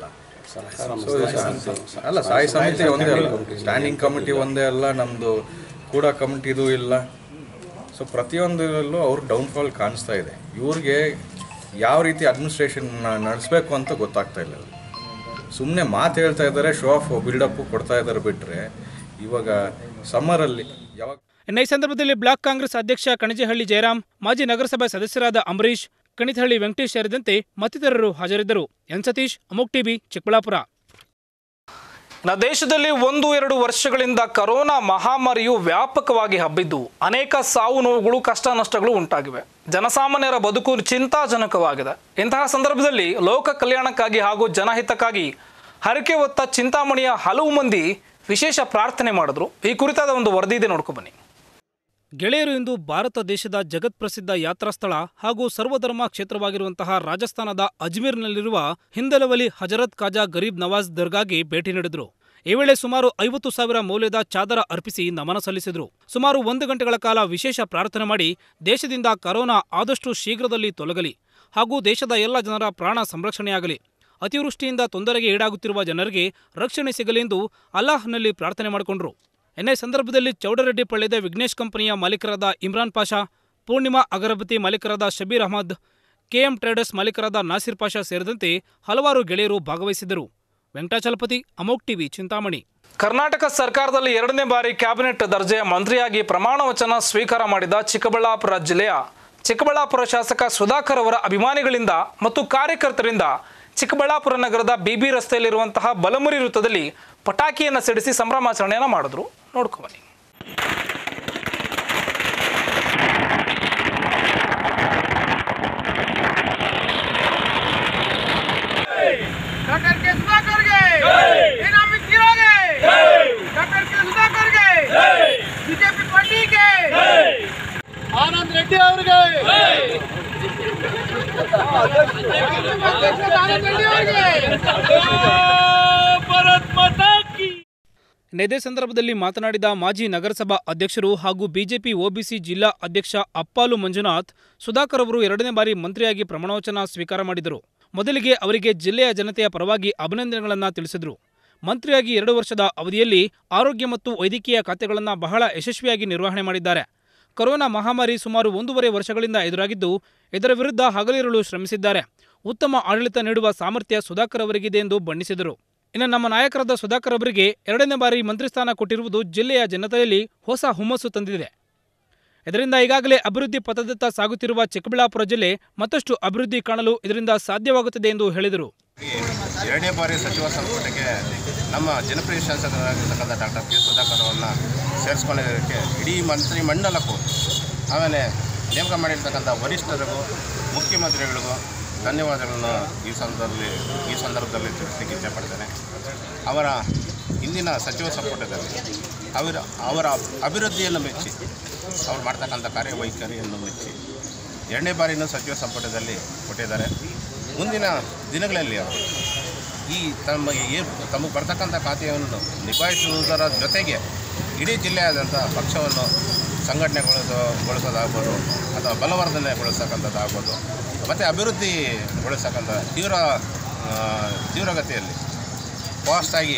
ಅಲ್ಲ, ಸ್ಥಾಯಿ ಸಮಿತಿ ಒಂದೇ ಅಲ್ಲ, ಸ್ಟ್ಯಾಂಡಿಂಗ್ ಕಮಿಟಿ ಒಂದೇ ಅಲ್ಲ, ನಮ್ಮದು ಕೂಡ ಕಮಿಟಿದು ಇಲ್ಲ. ಸೊ ಪ್ರತಿಯೊಂದರಲ್ಲೂ ಅವ್ರ ಡೌನ್ಫಾಲ್ ಕಾಣಿಸ್ತಾ ಇದೆ. ಇವ್ರಿಗೆ ಯಾವ ರೀತಿ ಅಡ್ಮಿನಿಸ್ಟ್ರೇಷನ್ ನಡೆಸಬೇಕು ಅಂತ ಗೊತ್ತಾಗ್ತಾ ಇಲ್ಲ. ಸುಮ್ಮನೆ ಮಾತು ಹೇಳ್ತಾ ಇದ್ದಾರೆ, ಶೋ ಆಫ್ ಬಿಲ್ಡಪ್ ಕೊಡ್ತಾ ಇದ್ದಾರೆ ಬಿಟ್ಟರೆ ಇವಾಗ ಸಮ್ಮರಲ್ಲಿ ಯಾವಾಗ. ಇನ್ನು ಈ ಸಂದರ್ಭದಲ್ಲಿ ಬ್ಲಾಕ್ ಕಾಂಗ್ರೆಸ್ ಅಧ್ಯಕ್ಷ ಕಣಜಹಳ್ಳಿ ಜಯರಾಮ್, ಮಾಜಿ ನಗರಸಭೆ ಸದಸ್ಯರಾದ ಅಂಬರೀಶ್, ಕಣಿತಹಳ್ಳಿ ವೆಂಕಟೇಶ್ ಸೇರಿದಂತೆ ಮತ್ತಿತರರು ಹಾಜರಿದ್ದರು. ಎನ್ ಸತೀಶ್, ಅಮೋಕ್ ಟಿವಿ, ಚಿಕ್ಕಬಳ್ಳಾಪುರ. ಇನ್ನು ದೇಶದಲ್ಲಿ ಒಂದು ಎರಡು ವರ್ಷಗಳಿಂದ ಕೊರೋನಾ ಮಹಾಮಾರಿಯು ವ್ಯಾಪಕವಾಗಿ ಹಬ್ಬಿದ್ದು ಅನೇಕ ಸಾವು ನೋವುಗಳು, ಕಷ್ಟ ನಷ್ಟಗಳು ಉಂಟಾಗಿವೆ. ಜನಸಾಮಾನ್ಯರ ಬದುಕು ಚಿಂತಾಜನಕವಾಗಿದೆ. ಇಂತಹ ಸಂದರ್ಭದಲ್ಲಿ ಲೋಕ ಕಲ್ಯಾಣಕ್ಕಾಗಿ ಹಾಗೂ ಜನಹಿತಕ್ಕಾಗಿ ಹರಕೆ ಹೊತ್ತ ಚಿಂತಾಮಣಿಯ ಹಲವು ಮಂದಿ ವಿಶೇಷ ಪ್ರಾರ್ಥನೆ ಮಾಡಿದ್ರು. ಈ ಕುರಿತಾದ ಒಂದು ವರದಿ ಇದೆ, ನೋಡ್ಕೊ ಬನ್ನಿ. ಗೆಳೆಯರು ಇಂದು ಭಾರತ ದೇಶದ ಜಗತ್ಪ್ರಸಿದ್ಧ ಯಾತ್ರಾ ಸ್ಥಳ ಹಾಗೂ ಸರ್ವಧರ್ಮ ಕ್ಷೇತ್ರವಾಗಿರುವಂತಹ ರಾಜಸ್ಥಾನದ ಅಜ್ಮೀರ್ನಲ್ಲಿರುವ ಹಿಂದಲವಲಿ ಹಜರತ್ ಖಾಜಾ ಗರೀಬ್ ನವಾಜ್ ದರ್ಗಾಗೆ ಭೇಟಿ ನೀಡಿದ್ರು. ಈ ವೇಳೆ ಸುಮಾರು ಐವತ್ತು ಸಾವಿರ ಮೌಲ್ಯದ ಚಾದರ ಅರ್ಪಿಸಿ ನಮನ ಸಲ್ಲಿಸಿದ್ರು. ಸುಮಾರು ಒಂದು ಗಂಟೆಗಳ ಕಾಲ ವಿಶೇಷ ಪ್ರಾರ್ಥನೆ ಮಾಡಿ ದೇಶದಿಂದ ಕರೋನಾ ಆದಷ್ಟು ಶೀಘ್ರದಲ್ಲಿ ತೊಲಗಲಿ ಹಾಗೂ ದೇಶದ ಎಲ್ಲ ಜನರ ಪ್ರಾಣ ಸಂರಕ್ಷಣೆಯಾಗಲಿ, ಅತಿವೃಷ್ಟಿಯಿಂದ ತೊಂದರೆಗೆ ಈಡಾಗುತ್ತಿರುವ ಜನರಿಗೆ ರಕ್ಷಣೆ ಸಿಗಲಿ ಎಂದು ಅಲ್ಲಾಹ್ನಲ್ಲಿ ಪ್ರಾರ್ಥನೆ ಮಾಡಿಕೊಂಡ್ರು. ಎನ್ಐ ಸಂದರ್ಭದಲ್ಲಿ ಚೌಡರೆಡ್ಡಿ ಪಳ್ಳಿದ ವಿಘ್ನೇಶ್ ಕಂಪನಿಯ ಮಾಲೀಕರಾದ ಇಮ್ರಾನ್ ಪಾಷಾ, ಪೂರ್ಣಿಮಾ ಅಗರಬತ್ತಿ ಮಾಲೀಕರಾದ ಶಬೀರ್ ಅಹಮದ್, ಕೆಎಂ ಟ್ರೇಡರ್ಸ್ ಮಾಲೀಕರಾದ ನಾಸಿರ್ ಪಾಷಾ ಸೇರಿದಂತೆ ಹಲವಾರು ಗೆಳೆಯರು ಭಾಗವಹಿಸಿದ್ದರು. ವೆಂಕಟಾಚಲಪತಿ, ಅಮೋಕ್ ಟಿವಿ, ಚಿಂತಾಮಣಿ. ಕರ್ನಾಟಕ ಸರ್ಕಾರದಲ್ಲಿ ಎರಡನೇ ಬಾರಿ ಕ್ಯಾಬಿನೆಟ್ ದರ್ಜೆಯ ಮಂತ್ರಿಯಾಗಿ ಪ್ರಮಾಣ ವಚನ ಸ್ವೀಕಾರ ಮಾಡಿದ ಚಿಕ್ಕಬಳ್ಳಾಪುರ ಜಿಲ್ಲೆಯ ಚಿಕ್ಕಬಳ್ಳಾಪುರ ಶಾಸಕ ಸುಧಾಕರ್ ಅವರ ಅಭಿಮಾನಿಗಳಿಂದ ಮತ್ತು ಕಾರ್ಯಕರ್ತರಿಂದ ಚಿಕ್ಕಬಳ್ಳಾಪುರ ನಗರದ ಬಿಬಿ ರಸ್ತೆಯಲ್ಲಿರುವಂತಹ ಬಲಮುರಿ ವೃತ್ತದಲ್ಲಿ ಪಟಾಕಿಯನ್ನು ಸಿಡಿಸಿ ಸಂಭ್ರಮಾಚರಣೆಯನ್ನು ಮಾಡಿದ್ರು. ನೋಡ್ಕೊ ಬನ್ನಿ. ಆನಂದ್ ರೆಡ್ಡಿ ಅವರಿಗೆ, ಇದೇ ಸಂದರ್ಭದಲ್ಲಿ ಮಾತನಾಡಿದ ಮಾಜಿ ನಗರಸಭಾ ಅಧ್ಯಕ್ಷರು ಹಾಗೂ ಬಿಜೆಪಿ ಒಬಿಸಿ ಜಿಲ್ಲಾ ಅಧ್ಯಕ್ಷ ಅಪ್ಪಾಲು ಮಂಜುನಾಥ್, ಸುಧಾಕರ್ ಅವರು ಎರಡನೇ ಬಾರಿ ಮಂತ್ರಿಯಾಗಿ ಪ್ರಮಾಣವಚನ ಸ್ವೀಕಾರ ಮಾಡಿದರು. ಮೊದಲಿಗೆ ಅವರಿಗೆ ಜಿಲ್ಲೆಯ ಜನತೆಯ ಪರವಾಗಿ ಅಭಿನಂದನೆಗಳನ್ನು ತಿಳಿಸಿದರು. ಮಂತ್ರಿಯಾಗಿ ಎರಡು ವರ್ಷದ ಅವಧಿಯಲ್ಲಿ ಆರೋಗ್ಯ ಮತ್ತು ವೈದ್ಯಕೀಯ ಖಾತೆಗಳನ್ನು ಬಹಳ ಯಶಸ್ವಿಯಾಗಿ ನಿರ್ವಹಣೆ ಮಾಡಿದ್ದಾರೆ. ಕೊರೋನಾ ಮಹಾಮಾರಿ ಸುಮಾರು ಒಂದೂವರೆ ವರ್ಷಗಳಿಂದ ಎದುರಾಗಿದ್ದು ಇದರ ವಿರುದ್ಧ ಹಗಲಿರುಳು ಶ್ರಮಿಸಿದ್ದಾರೆ. ಉತ್ತಮ ಆಡಳಿತ ನೀಡುವ ಸಾಮರ್ಥ್ಯ ಸುಧಾಕರ್ ಅವರಿಗಿದೆ ಎಂದು ಬಣ್ಣಿಸಿದರು. ಇನ್ನು ನಮ್ಮ ನಾಯಕರಾದ ಸುಧಾಕರ್ ಅವರಿಗೆ ಎರಡನೇ ಬಾರಿ ಮಂತ್ರಿ ಸ್ಥಾನ ಕೊಟ್ಟಿರುವುದು ಜಿಲ್ಲೆಯ ಜನತೆಯಲ್ಲಿ ಹೊಸ ಹುಮ್ಮಸ್ಸು ತಂದಿದೆ. ಇದರಿಂದ ಈಗಾಗಲೇ ಅಭಿವೃದ್ಧಿ ಪಥದತ್ತ ಸಾಗುತ್ತಿರುವ ಚಿಕ್ಕಬಳ್ಳಾಪುರ ಜಿಲ್ಲೆ ಮತ್ತಷ್ಟು ಅಭಿವೃದ್ಧಿ ಕಾಣಲು ಇದರಿಂದ ಸಾಧ್ಯವಾಗುತ್ತದೆ ಎಂದು ಹೇಳಿದರು. ಎರಡನೇ ಬಾರಿ ಸಚಿವ ಸಂಪುಟಕ್ಕೆ ನಮ್ಮ ಜನಪ್ರಿಯ ಶಾಸಕರಾಗಿರ್ತಕ್ಕಂಥ ಡಾಕ್ಟರ್ ಕೆ ಸುಧಾಕರ್ ಅವರನ್ನ ಸೇರಿಸ್ಕೊಂಡಿದ್ದಕ್ಕೆ ಇಡೀ ಮಂತ್ರಿ ಮಂಡಲಕ್ಕೂ ಆಮೇಲೆ ನೇಮಕ ಮಾಡಿರ್ತಕ್ಕಂಥ ವರಿಷ್ಠರಿಗೂ ಮುಖ್ಯಮಂತ್ರಿಗಳಿಗೂ ಧನ್ಯವಾದಗಳನ್ನು ಈ ಸಂದರ್ಭದಲ್ಲಿ ಈ ಸಂದರ್ಭದಲ್ಲಿ ತಿಳಿಸಲಿಕ್ಕೆ ಇಚ್ಛೆಪಡ್ತೇನೆ. ಅವರ ಇಂದಿನ ಸಚಿವ ಸಂಪುಟದಲ್ಲಿ ಅವರ ಅವರ ಅಭಿವೃದ್ಧಿಯನ್ನು ಮೆಚ್ಚಿ ಅವ್ರು ಮಾಡ್ತಕ್ಕಂಥ ಕಾರ್ಯವೈಖರಿಯನ್ನು ಮೆಚ್ಚಿ ಎರಡನೇ ಬಾರಿನೂ ಸಚಿವ ಸಂಪುಟದಲ್ಲಿ ಕೊಟ್ಟಿದ್ದಾರೆ. ಮುಂದಿನ ದಿನಗಳಲ್ಲಿ ಅವರು ಈ ತಮಗೆ ಏನು ತಮಗೆ ಬರ್ತಕ್ಕಂಥ ಖಾತೆಯನ್ನು ನಿಭಾಯಿಸುವುದರ ಜೊತೆಗೆ ಇಡೀ ಜಿಲ್ಲೆಯಾದಂಥ ಪಕ್ಷವನ್ನು ಸಂಘಟನೆಗೊಳಿಸೋದಾಗ್ಬೋದು ಅಥವಾ ಬಲವರ್ಧನೆಗೊಳಿಸ್ತಕ್ಕಂಥದ್ದಾಗ್ಬೋದು ಮತ್ತು ಅಭಿವೃದ್ಧಿಗೊಳಿಸ್ತಕ್ಕಂಥ ತೀವ್ರ ತೀವ್ರಗತಿಯಲ್ಲಿ ಫಾಸ್ಟಾಗಿ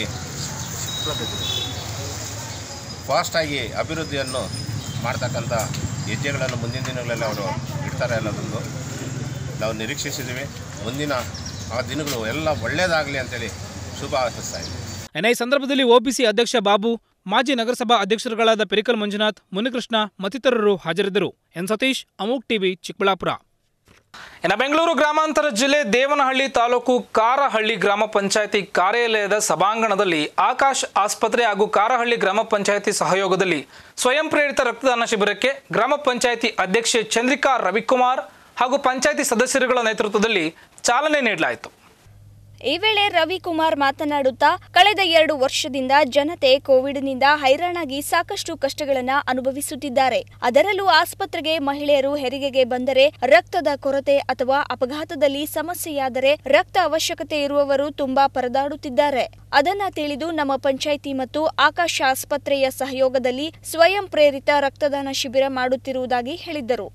ಫಾಸ್ಟಾಗಿ ಅಭಿವೃದ್ಧಿಯನ್ನು ಮಾಡ್ತಕ್ಕಂಥ ಹೆಜ್ಜೆಗಳನ್ನು ಮುಂದಿನ ದಿನಗಳಲ್ಲಿ ಅವರು ಇಡ್ತಾರೆ ಅನ್ನೋದೊಂದು ನಾವು ನಿರೀಕ್ಷಿಸಿದ್ದೀವಿ. ಮುಂದಿನ ಆ ದಿನಗಳು ಎಲ್ಲ ಒಳ್ಳೆಯದಾಗಲಿ ಅಂತೇಳಿ ಶುಭ ಆಶಿಸ್ತಾ ಇದ್ದೀವಿ. ಎನ್ಐ ಸಂದರ್ಭದಲ್ಲಿ ಒಬಿಸಿ ಅಧ್ಯಕ್ಷ ಬಾಬು, ಮಾಜಿ ನಗರಸಭಾ ಅಧ್ಯಕ್ಷರುಗಳಾದ ಪೆರಿಕಲ್ ಮಂಜುನಾಥ್, ಮುನಿಕೃಷ್ಣ ಮತ್ತಿತರರು ಹಾಜರಿದ್ದರು. ಎನ್ ಸತೀಶ್, ಅಮೋಕ್ ಟಿವಿ, ಚಿಕ್ಕಬಳ್ಳಾಪುರ. ಇನ್ನು ಬೆಂಗಳೂರು ಗ್ರಾಮಾಂತರ ಜಿಲ್ಲೆ ದೇವನಹಳ್ಳಿ ತಾಲೂಕು ಕಾರಹಳ್ಳಿ ಗ್ರಾಮ ಪಂಚಾಯಿತಿ ಕಾರ್ಯಾಲಯದ ಸಭಾಂಗಣದಲ್ಲಿ ಆಕಾಶ್ ಆಸ್ಪತ್ರೆ ಹಾಗೂ ಕಾರಹಳ್ಳಿ ಗ್ರಾಮ ಪಂಚಾಯಿತಿ ಸಹಯೋಗದಲ್ಲಿ ಸ್ವಯಂ ಪ್ರೇರಿತ ರಕ್ತದಾನ ಶಿಬಿರಕ್ಕೆ ಗ್ರಾಮ ಪಂಚಾಯಿತಿ ಅಧ್ಯಕ್ಷೆ ಚಂದ್ರಿಕಾ ರವಿಕುಮಾರ್ ಹಾಗೂ ಪಂಚಾಯಿತಿ ಸದಸ್ಯರುಗಳ ನೇತೃತ್ವದಲ್ಲಿ ಚಾಲನೆ ನೀಡಲಾಯಿತು. ಈ ವೇಳೆ ರವಿಕುಮಾರ್ ಮಾತನಾಡುತ್ತಾ ಕಳೆದ ಎರಡು ವರ್ಷದಿಂದ ಜನತೆ ಕೋವಿಡ್ನಿಂದ ಹೈರಾಣಾಗಿ ಸಾಕಷ್ಟು ಕಷ್ಟಗಳನ್ನು ಅನುಭವಿಸುತ್ತಿದ್ದಾರೆ. ಅದರಲ್ಲೂ ಆಸ್ಪತ್ರೆಗೆ ಮಹಿಳೆಯರು ಹೆರಿಗೆಗೆ ಬಂದರೆ ರಕ್ತದ ಕೊರತೆ ಅಥವಾ ಅಪಘಾತದಲ್ಲಿ ಸಮಸ್ಯೆಯಾದರೆ ರಕ್ತ ಅವಶ್ಯಕತೆ ಇರುವವರು ತುಂಬಾ ಪರದಾಡುತ್ತಿದ್ದಾರೆ. ಅದನ್ನ ತಿಳಿದು ನಮ್ಮ ಪಂಚಾಯಿತಿ ಮತ್ತು ಆಕಾಶ ಆಸ್ಪತ್ರೆಯ ಸಹಯೋಗದಲ್ಲಿ ಸ್ವಯಂ ಪ್ರೇರಿತ ರಕ್ತದಾನ ಶಿಬಿರ ಮಾಡುತ್ತಿರುವುದಾಗಿ ಹೇಳಿದ್ದರು.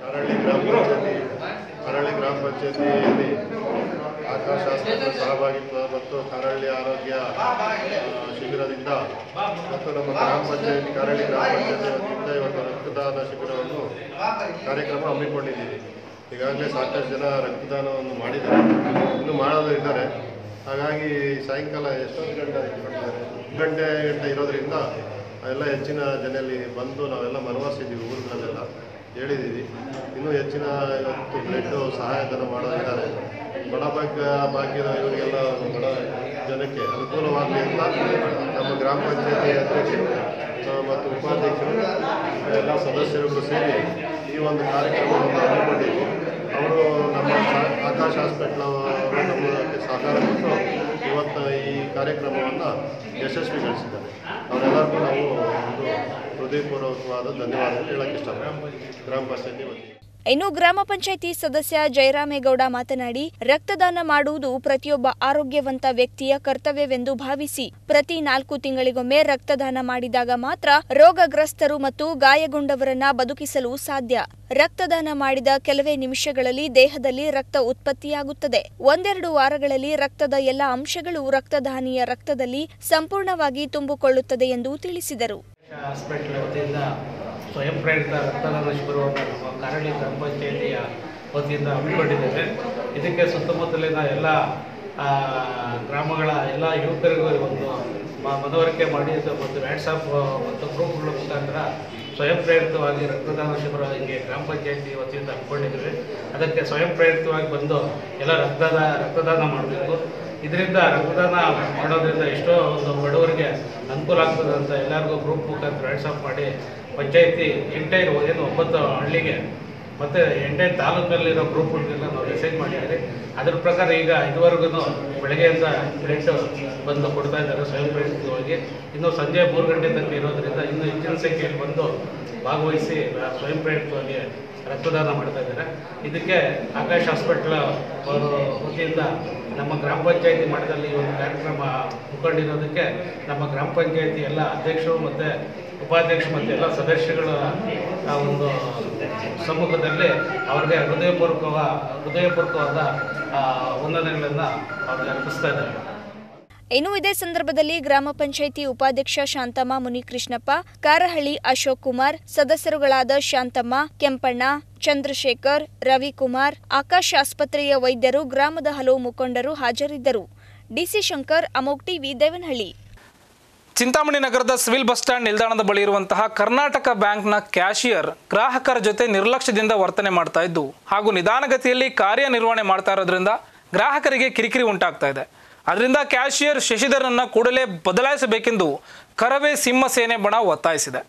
ಕರಳಿ ಗ್ರಾಮ ಪಂಚಾಯತಿಯಲ್ಲಿ ಆಕಾಶ ಆಸ್ಪತ್ರೆ ಸಹಭಾಗಿತ್ವ ಮತ್ತು ಕರಳಿ ಆರೋಗ್ಯ ಶಿಬಿರದಿಂದ ಮತ್ತು ನಮ್ಮ ಗ್ರಾಮ ಪಂಚಾಯತಿ ಕರಳಿ ಗ್ರಾಮ ಪಂಚಾಯತಿ ವತಿಯಿಂದ ಇವತ್ತು ರಕ್ತದಾನ ಶಿಬಿರವನ್ನು ಕಾರ್ಯಕ್ರಮ ಹಮ್ಮಿಕೊಂಡಿದ್ದೀವಿ. ಈಗಾಗಲೇ ಸಾಕಷ್ಟು ಜನ ರಕ್ತದಾನವನ್ನು ಮಾಡಿದ್ದಾರೆ, ಇನ್ನೂ ಮಾಡೋದು ಇದ್ದಾರೆ. ಹಾಗಾಗಿ ಸಾಯಂಕಾಲ ಎಷ್ಟೊಂದು ಗಂಟೆ ಕೊಟ್ಟಿದ್ದಾರೆ, ಗಂಟೆ ಗಂಟೆ ಇರೋದ್ರಿಂದ ಎಲ್ಲ ಹೆಚ್ಚಿನ ಜನಲ್ಲಿ ಬಂದು ನಾವೆಲ್ಲ ಮನವೊಲಿಸಿದ್ದೀವಿ, ಊರುಗಳಲ್ಲೆಲ್ಲ ಹೇಳಿದ್ದೀವಿ. ಇನ್ನೂ ಹೆಚ್ಚಿನ ಇವತ್ತು ಬ್ಲಡ್ ಸಹಾಯಧನ ಮಾಡೋದಿದ್ದಾರೆ. ಬಡ ಭಾಗ್ಯ ಭಾಗ್ಯದ ಇವರಿಗೆಲ್ಲ ಬಡ ಜನಕ್ಕೆ ಅನುಕೂಲವಾಗಲಿ ಅಂತ ನಮ್ಮ ಗ್ರಾಮ ಪಂಚಾಯತಿ ಅಧ್ಯಕ್ಷರು ಮತ್ತು ಉಪಾಧ್ಯಕ್ಷರು ಎಲ್ಲ ಸದಸ್ಯರುಗಳು ಸೇರಿ ಈ ಒಂದು ಕಾರ್ಯಕ್ರಮವನ್ನು ಹಮ್ಮಿಕೊಂಡಿದ್ದು ಅವರು ನಮ್ಮ ಆಕಾಶ ಹಾಸ್ಪಿಟ್ಲ್ ಅವರು ನಮಗೆ ಸಹಕಾರ ಕೊಟ್ಟು ಇವತ್ತು ಈ ಕಾರ್ಯಕ್ರಮವನ್ನು ಯಶಸ್ವಿಗೊಳಿಸಿದ್ದಾರೆ. ಅವರೆಲ್ಲರಿಗೂ ನಾವು ಒಂದು ಹೃದಯಪೂರ್ವಕವಾದ ಧನ್ಯವಾದಗಳು ಹೇಳಕ್ಕೆ ಇಷ್ಟಪಡ್ತೀನಿ ಗ್ರಾಮ ಪಂಚಾಯತಿ ವತಿಯಿಂದ. ಇನ್ನು ಗ್ರಾಮ ಪಂಚಾಯಿತಿ ಸದಸ್ಯ ಜಯರಾಮೇಗೌಡ ಮಾತನಾಡಿ, ರಕ್ತದಾನ ಮಾಡುವುದು ಪ್ರತಿಯೊಬ್ಬ ಆರೋಗ್ಯವಂತ ವ್ಯಕ್ತಿಯ ಕರ್ತವ್ಯವೆಂದು ಭಾವಿಸಿ ಪ್ರತಿ ನಾಲ್ಕು ತಿಂಗಳಿಗೊಮ್ಮೆ ರಕ್ತದಾನ ಮಾಡಿದಾಗ ಮಾತ್ರ ರೋಗಗ್ರಸ್ತರು ಮತ್ತು ಗಾಯಗೊಂಡವರನ್ನ ಬದುಕಿಸಲು ಸಾಧ್ಯ. ರಕ್ತದಾನ ಮಾಡಿದ ಕೆಲವೇ ನಿಮಿಷಗಳಲ್ಲಿ ದೇಹದಲ್ಲಿ ರಕ್ತ ಉತ್ಪತ್ತಿಯಾಗುತ್ತದೆ. ಒಂದೆರಡು ವಾರಗಳಲ್ಲಿ ರಕ್ತದ ಎಲ್ಲ ಅಂಶಗಳು ರಕ್ತದಾನಿಯ ರಕ್ತದಲ್ಲಿ ಸಂಪೂರ್ಣವಾಗಿ ತುಂಬಿಕೊಳ್ಳುತ್ತದೆ ಎಂದು ತಿಳಿಸಿದರು. ಸ್ವಯಂ ಪ್ರೇರಿತ ರಕ್ತದಾನ ಶಿಬಿರವನ್ನು ನಮ್ಮ ಕರಳಿ ಗ್ರಾಮ ಪಂಚಾಯಿತಿಯ ವತಿಯಿಂದ ಹಮ್ಮಿಕೊಂಡಿದ್ದೇವೆ. ಇದಕ್ಕೆ ಸುತ್ತಮುತ್ತಲಿನ ಎಲ್ಲ ಗ್ರಾಮಗಳ ಎಲ್ಲ ಯುವಕರಿಗೂ ಒಂದು ಮನವರಿಕೆ ಮಾಡಿ ಮತ್ತು ವ್ಯಾಟ್ಸಪ್ ಮತ್ತು ಗ್ರೂಪ್ಗಳ ಮುಖಾಂತರ ಸ್ವಯಂ ಪ್ರೇರಿತವಾಗಿ ರಕ್ತದಾನ ಶಿಬಿರ ಹೀಗೆ ಗ್ರಾಮ ಪಂಚಾಯಿತಿ ವತಿಯಿಂದ ಹಮ್ಮಿಕೊಂಡಿದ್ದೇವೆ. ಅದಕ್ಕೆ ಸ್ವಯಂ ಪ್ರೇರಿತವಾಗಿ ಬಂದು ಎಲ್ಲ ರಕ್ತದ ರಕ್ತದಾನ ಮಾಡಬೇಕು. ಇದರಿಂದ ರಕ್ತದಾನ ಮಾಡೋದ್ರಿಂದ ಎಷ್ಟೋ ಒಂದು ಬಡವರಿಗೆ ಅನುಕೂಲ ಆಗ್ತದೆ ಅಂತ ಎಲ್ಲರಿಗೂ ಗ್ರೂಪ್ ಮುಖಾಂತರ ವ್ಯಾಟ್ಸಪ್ ಮಾಡಿ ಪಂಚಾಯಿತಿ ಎಂಟೈರ್ ಏನು ಒಂಬತ್ತು ಹಳ್ಳಿಗೆ ಮತ್ತು ಎಂಟೈರ್ ತಾಲೂಕಲ್ಲಿರೋ ಗ್ರೂಪ್ಗಳಿಗೆಲ್ಲ ನಾವು ಮೆಸೇಜ್ ಮಾಡಿದ್ದೀವಿ. ಅದ್ರ ಪ್ರಕಾರ ಈಗ ಇದುವರೆಗೂ ಬೆಳಗ್ಗೆಯಿಂದ ಬ್ಲಡ್ ಬಂದು ಕೊಡ್ತಾ ಇದ್ದಾರೆ ಸ್ವಯಂ ಪ್ರೇರಿತವಾಗಿ. ಇನ್ನು ಸಂಜೆ ಮೂರು ಗಂಟೆ ತನಕ ಇರೋದ್ರಿಂದ ಇನ್ನೂ ಹೆಚ್ಚಿನ ಸಂಖ್ಯೆಯಲ್ಲಿ ಬಂದು ಭಾಗವಹಿಸಿ ಸ್ವಯಂ ಪ್ರೇರಿತವಾಗಿ ರಕ್ತದಾನ ಮಾಡ್ತಾ ಇದ್ದಾರೆ. ಇದಕ್ಕೆ ಆಕಾಶ್ ಹಾಸ್ಪಿಟ್ಲ್ ಅವರ ವತಿಯಿಂದ ನಮ್ಮ ಗ್ರಾಮ ಪಂಚಾಯಿತಿ ಮಟ್ಟದಲ್ಲಿ ಈ ಒಂದು ಕಾರ್ಯಕ್ರಮ ಮುಖಂಡಿರೋದಕ್ಕೆ ನಮ್ಮ ಗ್ರಾಮ ಪಂಚಾಯಿತಿ ಎಲ್ಲ ಅಧ್ಯಕ್ಷರು ಮತ್ತು ಉಪಾಧ್ಯಕ್ಷರು ಮತ್ತು ಎಲ್ಲ ಸದಸ್ಯಗಳ ಒಂದು ಸಮ್ಮುಖದಲ್ಲಿ ಅವರಿಗೆ ಹೃದಯಪೂರ್ವಕ ಹೃದಯಪೂರ್ವಕವಾದ ವಂದನೆಗಳನ್ನು ಅವ್ರಿಗೆ ಅರ್ಪಿಸ್ತಾ ಇದ್ದಾರೆ. ಇನ್ನು ಇದೇ ಸಂದರ್ಭದಲ್ಲಿ ಗ್ರಾಮ ಪಂಚಾಯಿತಿ ಉಪಾಧ್ಯಕ್ಷ ಶಾಂತಮ್ಮ ಮುನಿಕೃಷ್ಣಪ್ಪ, ಕಾರಹಳ್ಳಿ ಅಶೋಕ್ ಕುಮಾರ್, ಸದಸ್ಯರುಗಳಾದ ಶಾಂತಮ್ಮ, ಕೆಂಪಣ್ಣ, ಚಂದ್ರಶೇಖರ್, ರವಿಕುಮಾರ್, ಆಕಾಶ್ ಆಸ್ಪತ್ರೆಯ ವೈದ್ಯರು, ಗ್ರಾಮದ ಹಲವು ಮುಖಂಡರು ಹಾಜರಿದ್ದರು. ಡಿಸಿ ಶಂಕರ್, ಅಮೋಕ್ ಟಿವಿ, ದೇವನಹಳ್ಳಿ. ಚಿಂತಾಮಣಿ ನಗರದ ಸಿವಿಲ್ ಬಸ್ ಸ್ಟ್ಯಾಂಡ್ ನಿಲ್ದಾಣದ ಬಳಿ ಇರುವಂತಹ ಕರ್ನಾಟಕ ಬ್ಯಾಂಕ್ನ ಕ್ಯಾಶಿಯರ್ ಗ್ರಾಹಕರ ಜೊತೆ ನಿರ್ಲಕ್ಷ್ಯದಿಂದ ವರ್ತನೆ ಮಾಡ್ತಾ ಇದ್ದು ಹಾಗೂ ನಿಧಾನಗತಿಯಲ್ಲಿ ಕಾರ್ಯನಿರ್ವಹಣೆ ಮಾಡ್ತಾ ಇರೋದ್ರಿಂದ ಗ್ರಾಹಕರಿಗೆ ಕಿರಿಕಿರಿ ಉಂಟಾಗ್ತಾ ಇದೆ. ಅದರಿಂದ ಕ್ಯಾಶಿಯರ್ ಶಶಿಧರನ್ನ ಕೂಡಲೇ ಬದಲಾಯಿಸಬೇಕೆಂದು ಕರವೇ ಸಿಂಹ ಸೇನೆ ಬಣ ಒತ್ತಾಯಿಸಿದೆ.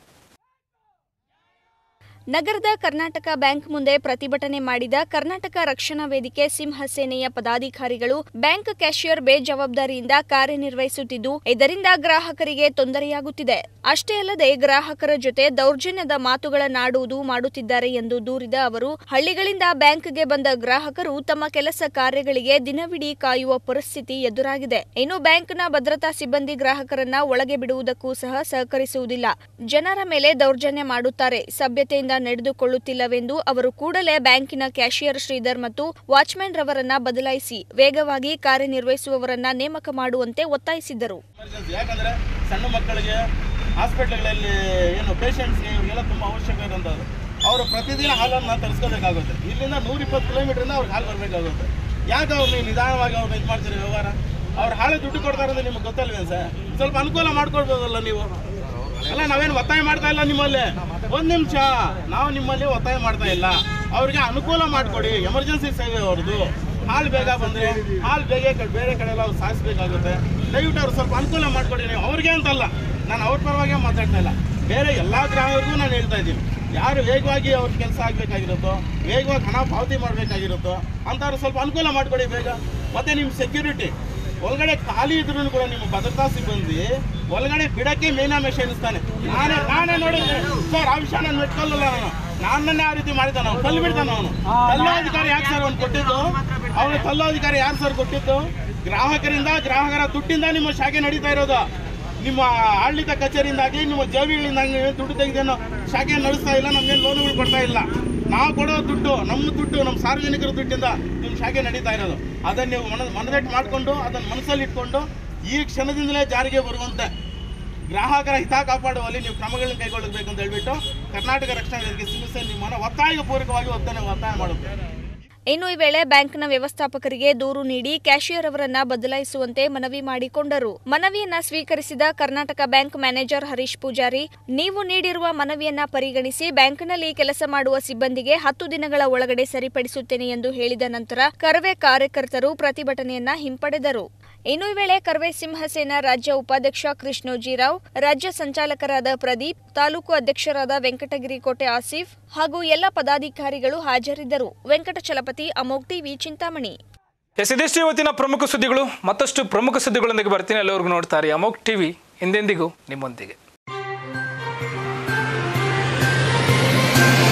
ನಗರದ ಕರ್ನಾಟಕ ಬ್ಯಾಂಕ್ ಮುಂದೆ ಪ್ರತಿಭಟನೆ ಮಾಡಿದ ಕರ್ನಾಟಕ ರಕ್ಷಣಾ ವೇದಿಕೆ ಸಿಂಹ ಸೇನೆಯ ಪದಾಧಿಕಾರಿಗಳು ಬ್ಯಾಂಕ್ ಕ್ಯಾಶಿಯರ್ ಬೇಜವಾಬ್ದಾರಿಯಿಂದ ಕಾರ್ಯನಿರ್ವಹಿಸುತ್ತಿದ್ದು ಇದರಿಂದ ಗ್ರಾಹಕರಿಗೆ ತೊಂದರೆಯಾಗುತ್ತಿದೆ. ಅಷ್ಟೇ ಅಲ್ಲದೆ ಗ್ರಾಹಕರ ಜೊತೆ ದೌರ್ಜನ್ಯದ ಮಾತುಗಳನ್ನಾಡುವುದು ಮಾಡುತ್ತಿದ್ದಾರೆ ಎಂದು ದೂರಿದ ಅವರು, ಹಳ್ಳಿಗಳಿಂದ ಬ್ಯಾಂಕ್ಗೆ ಬಂದ ಗ್ರಾಹಕರು ತಮ್ಮ ಕೆಲಸ ಕಾರ್ಯಗಳಿಗೆ ದಿನವಿಡೀ ಕಾಯುವ ಪರಿಸ್ಥಿತಿ ಎದುರಾಗಿದೆ. ಇನ್ನು ಬ್ಯಾಂಕ್ನ ಭದ್ರತಾ ಸಿಬ್ಬಂದಿ ಗ್ರಾಹಕರನ್ನ ಒಳಗೆ ಬಿಡುವುದಕ್ಕೂ ಸಹ ಸಹಕರಿಸುವುದಿಲ್ಲ. ಜನರ ಮೇಲೆ ದೌರ್ಜನ್ಯ ಮಾಡುತ್ತಾರೆ. ಸಭ್ಯತೆಯಿಂದ ನಡೆದುಕೊಳ್ಳುತ್ತಿಲ್ಲವೆಂದು ಅವರು ಕೂಡಲೇ ಬ್ಯಾಂಕಿನ ಕ್ಯಾಶಿಯರ್ ಶ್ರೀಧರ್ ಮತ್ತು ವಾಚ್ಮ್ಯಾನ್ ರವರನ್ನ ಬದಲಾಯಿಸಿ ವೇಗವಾಗಿ ಕಾರ್ಯನಿರ್ವಹಿಸುವವರನ್ನ ನೇಮಕ ಮಾಡುವಂತೆ ಒತ್ತಾಯಿಸಿದ್ದರು. ಯಾಕಂದ್ರೆ ಸಣ್ಣ ಮಕ್ಕಳಿಗೆ ಹಾಸ್ಪಿಟಲ್ಗಳಲ್ಲಿ ಏನು ಪೇಷಂಟ್ಸ್ಗೆ ಇವರಿಗೆಲ್ಲ ತುಂಬ ಅವಶ್ಯಕ ಇರುವಂಥದ್ದು. ಅವರು ಪ್ರತಿದಿನ ಹಾಲನ್ನು ತರಿಸ್ಕೋಬೇಕಾಗುತ್ತೆ. ಇಲ್ಲಿಂದ ನೂರ ಇಪ್ಪತ್ತು ಕಿಲೋಮೀಟ್ರಿಂದ ಅವ್ರಿಗೆ ಹಾಲು ಬರಬೇಕಾಗುತ್ತೆ. ಯಾಕೆ ಅವ್ರು ನೀವು ನಿಧಾನವಾಗಿ ಅವ್ರನ್ನ ಇದು ಮಾಡ್ತೀರಿ ವ್ಯವಹಾರ? ಅವ್ರು ಹಾಳೆ ದುಡ್ಡು ಕೊಡ್ತಾರೆ ಅಂದ್ರೆ ನಿಮ್ಗೆ ಗೊತ್ತಲ್ವೇ ಸರ್? ಸ್ವಲ್ಪ ಅನುಕೂಲ ಮಾಡ್ಕೊಡ್ಬೋದಲ್ಲ ನೀವು? ಅಲ್ಲ, ನಾವೇನು ಒತ್ತಾಯ ಮಾಡ್ತಾ ಇಲ್ಲ ನಿಮ್ಮಲ್ಲಿ. ಒಂದು ನಿಮಿಷ, ನಾವು ನಿಮ್ಮಲ್ಲಿ ಒತ್ತಾಯ ಮಾಡ್ತಾ ಇಲ್ಲ. ಅವ್ರಿಗೆ ಅನುಕೂಲ ಮಾಡಿಕೊಡಿ. ಎಮರ್ಜೆನ್ಸಿ ಸೇವೆ ಅವ್ರದ್ದು. ಹಾಲು ಬೇಗ ಬಂದರೆ ಹಾಲು ಬೇಗ ಬೇರೆ ಕಡೆ ಎಲ್ಲ ಅವ್ರು ಸಾಗಿಸ್ಬೇಕಾಗುತ್ತೆ. ದಯವಿಟ್ಟು ಅವ್ರು ಸ್ವಲ್ಪ ಅನುಕೂಲ ಮಾಡಿಕೊಡಿ ನೀವು. ಅವ್ರಿಗೆ ಅಂತಲ್ಲ, ನಾನು ಅವ್ರ ಪರವಾಗಿ ಮಾತಾಡ್ತಾ ಇಲ್ಲ. ಬೇರೆ ಎಲ್ಲ ಗ್ರಾಹಕರಿಗೂ ನಾನು ಹೇಳ್ತಾ ಇದ್ದೀನಿ, ಯಾರು ವೇಗವಾಗಿ ಅವ್ರ ಕೆಲಸ ಆಗಬೇಕಾಗಿರುತ್ತೋ, ವೇಗವಾಗಿ ಹಣ ಪಾವತಿ ಮಾಡಬೇಕಾಗಿರುತ್ತೋ ಅಂಥವ್ರು ಸ್ವಲ್ಪ ಅನುಕೂಲ ಮಾಡಿಕೊಡಿ ಬೇಗ. ಮತ್ತು ನಿಮ್ಮ ಸೆಕ್ಯೂರಿಟಿ ಒಳಗಡೆ ಖಾಲಿ ಇದ್ರೂ ಕೂಡ ನಿಮ್ಮ ಭದ್ರತಾ ಸಿಬ್ಬಂದಿ ಒಳಗಡೆ ಬಿಡಕ್ಕೆ ಮೀನಾಮೇಷ ಎನಿಸ್ತಾನೆ. ನಾನೇ ನಾನೇ ನೋಡಿದ್ದೆ ಸರ್, ಆ ವಿಷಯ ನಾನು ಮೆಟ್ಕೊಳ್ಳಲ್ಲ. ನಾನು ನಾನನ್ನೇ ಆ ರೀತಿ ಮಾಡಿದ್ದಾನೆ ಅವನು, ಕಲ್ಲು ಬಿಡ್ತಾನೆ ಅವನು. ಕಲ್ಲಾಧಿಕಾರಿ ಯಾಕೆ ಸರ್ ಅವ್ನು ಕೊಟ್ಟಿದ್ದು? ಅವನು ಕಲ್ಲಾಧಿಕಾರಿ ಯಾರು ಸರ್ ಕೊಟ್ಟಿದ್ದು? ಗ್ರಾಹಕರಿಂದ, ಗ್ರಾಹಕರ ದುಡ್ಡಿಂದ ನಿಮ್ಮ ಶಾಖೆ ನಡೀತಾ ಇರೋದು. ನಿಮ್ಮ ಆಡಳಿತ ಕಚೇರಿಯಿಂದಾಗಲಿ ನಿಮ್ಮ ಜವಿಗಳಿಂದ ದುಡ್ಡು ತೆಗೆದೇನೋ ಶಾಖೆ ನಡೆಸ್ತಾ ಇಲ್ಲ, ನಮಗೇನು ಲೋನುಗಳು ಕೊಡ್ತಾ ಇಲ್ಲ. ನಾವು ಕೊಡೋ ದುಡ್ಡು ನಮ್ಮ ದುಡ್ಡು, ನಮ್ಮ ಸಾರ್ವಜನಿಕರ ದುಡ್ಡಿಂದ ನಿಮ್ಮ ಶಾಖೆ ನಡೀತಾ ಇರೋದು. ಅದನ್ನು ನೀವು ಮನ ಮನದಟ್ಟು ಮಾಡಿಕೊಂಡು ಅದನ್ನು ಮನಸ್ಸಲ್ಲಿ ಇಟ್ಕೊಂಡು ಈ ಕ್ಷಣದಿಂದಲೇ ಜಾರಿಗೆ ಬರುವಂತೆ ಗ್ರಾಹಕರ ಹಿತ ಕಾಪಾಡುವಲ್ಲಿ ನೀವು ಕ್ರಮಗಳನ್ನು ಕೈಗೊಳ್ಳಬೇಕು ಅಂತ ಹೇಳ್ಬಿಟ್ಟು ಕರ್ನಾಟಕ ರಕ್ಷಣಾ ವೇದಿಕೆ ಸಿಂಹಸೇನೆ ನಿಮ್ಮನ್ನು ಒತ್ತಾಯಪೂರ್ವಕವಾಗಿ ಒತ್ತಾಯ ಒತ್ತಾಯ ಮಾಡುತ್ತೆ. ಇನ್ನು ಈ ವೇಳೆ ಬ್ಯಾಂಕ್ನ ವ್ಯವಸ್ಥಾಪಕರಿಗೆ ದೂರು ನೀಡಿ ಕ್ಯಾಷಿಯರ್ ಅವರನ್ನ ಬದಲಾಯಿಸುವಂತೆ ಮನವಿ ಮಾಡಿಕೊಂಡರು. ಮನವಿಯನ್ನ ಸ್ವೀಕರಿಸಿದ ಕರ್ನಾಟಕ ಬ್ಯಾಂಕ್ ಮ್ಯಾನೇಜರ್ ಹರೀಶ್ ಪೂಜಾರಿ, ನೀವು ನೀಡಿರುವ ಮನವಿಯನ್ನ ಪರಿಗಣಿಸಿ ಬ್ಯಾಂಕ್ನಲ್ಲಿ ಕೆಲಸ ಮಾಡುವ ಸಿಬ್ಬಂದಿಗೆ ಹತ್ತು ದಿನಗಳ ಒಳಗಡೆ ಸರಿಪಡಿಸುತ್ತೇನೆ ಎಂದು ಹೇಳಿದ ನಂತರ ಕರವೇ ಕಾರ್ಯಕರ್ತರು ಪ್ರತಿಭಟನೆಯನ್ನ ಹಿಂಪಡೆದರು. ಇನ್ನು ಈ ವೇಳೆ ಕರವೇ ಸಿಂಹಸೇನಾ ರಾಜ್ಯ ಉಪಾಧ್ಯಕ್ಷ ಕೃಷ್ಣೋಜಿರಾವ್, ರಾಜ್ಯ ಸಂಚಾಲಕರಾದ ಪ್ರದೀಪ್, ತಾಲೂಕು ಅಧ್ಯಕ್ಷರಾದ ವೆಂಕಟಗಿರಿ ಕೋಟೆ ಆಸಿಫ್ ಹಾಗೂ ಎಲ್ಲ ಪದಾಧಿಕಾರಿಗಳು ಹಾಜರಿದ್ದರು. ವೆಂಕಟಚಲಪತಿ, ಅಮೋಘ್ ಟಿವಿ, ಚಿಂತಾಮಣಿ. ಎಸ್, ಇದಿಷ್ಟು ಇವತ್ತಿನ ಪ್ರಮುಖ ಸುದ್ದಿಗಳು. ಮತ್ತಷ್ಟು ಪ್ರಮುಖ ಸುದ್ದಿಗಳೊಂದಿಗೆ ಬರ್ತೀನಿ. ಎಲ್ಲರಿಗೂ ನೋಡ್ತಾರೆ ಅಮೋಘ್ ಟಿವಿ, ಎಂದೆಂದಿಗೂ ನಿಮ್ಮೊಂದಿಗೆ.